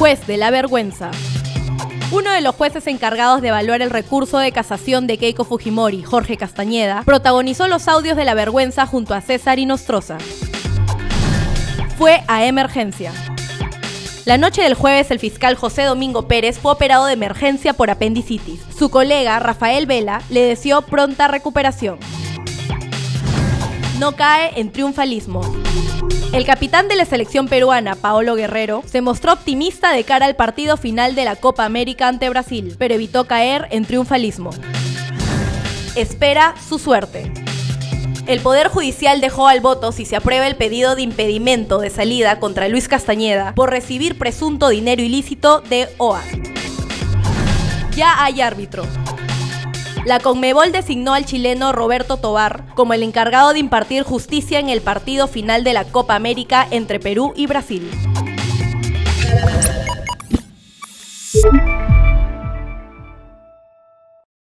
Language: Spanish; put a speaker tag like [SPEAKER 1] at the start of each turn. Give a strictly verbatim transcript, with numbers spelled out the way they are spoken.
[SPEAKER 1] Juez de la vergüenza. Uno de los jueces encargados de evaluar el recurso de casación de Keiko Fujimori, Jorge Castañeda, protagonizó los audios de la vergüenza junto a César Inostroza. Fue a emergencia. La noche del jueves, el fiscal José Domingo Pérez fue operado de emergencia por apendicitis. Su colega, Rafael Vela, le deseó pronta recuperación. No cae en triunfalismo. El capitán de la selección peruana, Paolo Guerrero, se mostró optimista de cara al partido final de la Copa América ante Brasil, pero evitó caer en triunfalismo. Espera su suerte. El Poder Judicial dejó al voto si se aprueba el pedido de impedimento de salida contra Luis Castañeda por recibir presunto dinero ilícito de O A S. Ya hay árbitro. La Conmebol designó al chileno Roberto Tobar como el encargado de impartir justicia en el partido final de la Copa América entre Perú y Brasil.